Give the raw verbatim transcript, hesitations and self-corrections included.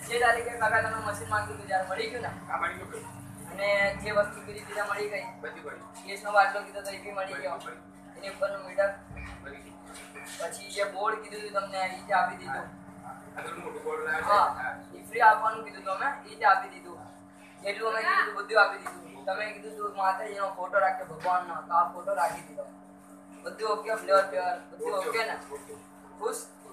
જે તારીખે કાકા તમે મશીન માંગ્યું હતું જ્યારે મળી ગયું ને? હા મળી ગયું. અને જે વસ્તુ કીધી હતી મળી ગઈ? બધી મળી. ગેસનો બાટલો કીધો તો એ બી મળી ગયો? એની ઉપરનું મીટર મળી ગયું. પછી જે બોર્ડ કીધું હતું તમને એ જે આપી દીધું? આગળ મોટું બોર્ડ લાવ્યા હા એ ફ્રી આપવાનું કીધું હતું અમે, એ જે આપી દીધું. જેટલું અમે કીધું બધું આપી દીધું. તમે કીધું તું માતાજીનો ફોટો રાખ્યો ભગવાનનો, તો આ ફોટો રાખી દીધો. બધું ઓકે? ફ્લેવર ફ્લેવર બધું ઓકે ને? ખુશ?